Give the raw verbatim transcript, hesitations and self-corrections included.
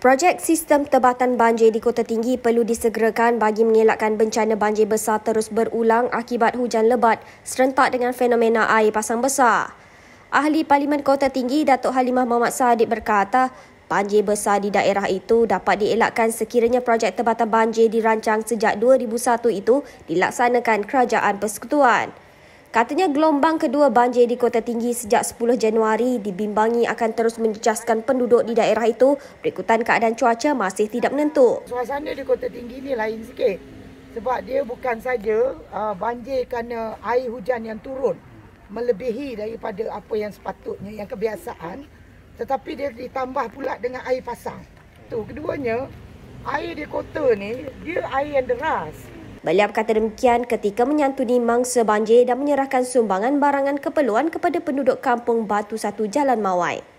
Projek sistem tebatan banjir di Kota Tinggi perlu disegerakan bagi mengelakkan bencana banjir besar terus berulang akibat hujan lebat serentak dengan fenomena air pasang besar. Ahli Parlimen Kota Tinggi Datuk Halimah Mohamed Sadique berkata, banjir besar di daerah itu dapat dielakkan sekiranya projek tebatan banjir dirancang sejak dua ribu satu itu dilaksanakan Kerajaan Persekutuan. Katanya gelombang kedua banjir di Kota Tinggi sejak sepuluh Januari dibimbangi akan terus menjejaskan penduduk di daerah itu berikutan keadaan cuaca masih tidak menentu. Suasana di Kota Tinggi ni lain sikit sebab dia bukan saja uh, banjir kerana air hujan yang turun melebihi daripada apa yang sepatutnya, yang kebiasaan, tetapi dia ditambah pula dengan air pasang. Tu keduanya, air di kota ni dia air yang deras. Beliau berkata demikian ketika menyantuni mangsa banjir dan menyerahkan sumbangan barangan keperluan kepada penduduk kampung Batu Satu Jalan Mawai.